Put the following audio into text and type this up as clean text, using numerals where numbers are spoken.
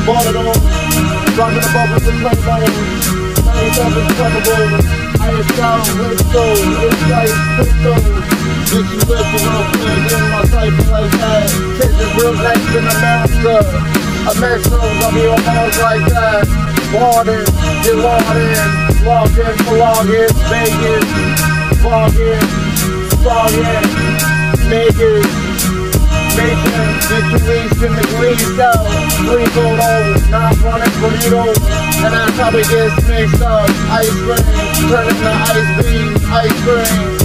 bought it all. Rocking the bubbles and play bubbles. 97 trouble. Ice down, let's go. It's ice, crystal. Get you with the real quick in my cycle like that. Kids is real next in America. Americans, I'll be on balls like that. Water, get water. Log in for login. Vegas. Loggin. Loggin. Vegas. Mason, get your lease in the grease out. Please hold on, not running burritos. And that's how we get mixed up. Ice cream, turning to ice beam, ice cream.